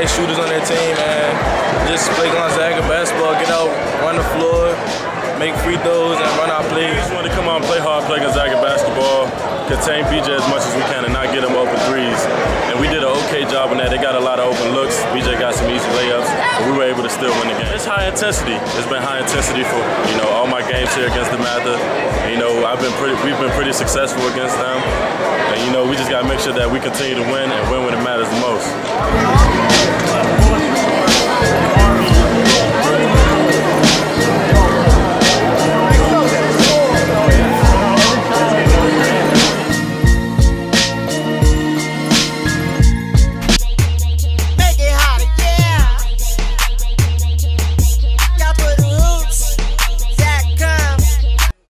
nice shooters on their team, and just play Gonzaga basketball, get out, run the floor, make free throws, and run our plays. We just want to come out and play hard, play Gonzaga basketball, contain BJ as much as we can, and not get them open threes. And we did an okay job on that. They got a lot of open looks. BJ got some easy layups, but we were able to still win the game. It's high intensity. It's been high intensity for all my games here against DeMatha. And, we've been pretty successful against them. And we just got to make sure that we continue to win and win when it matters the most.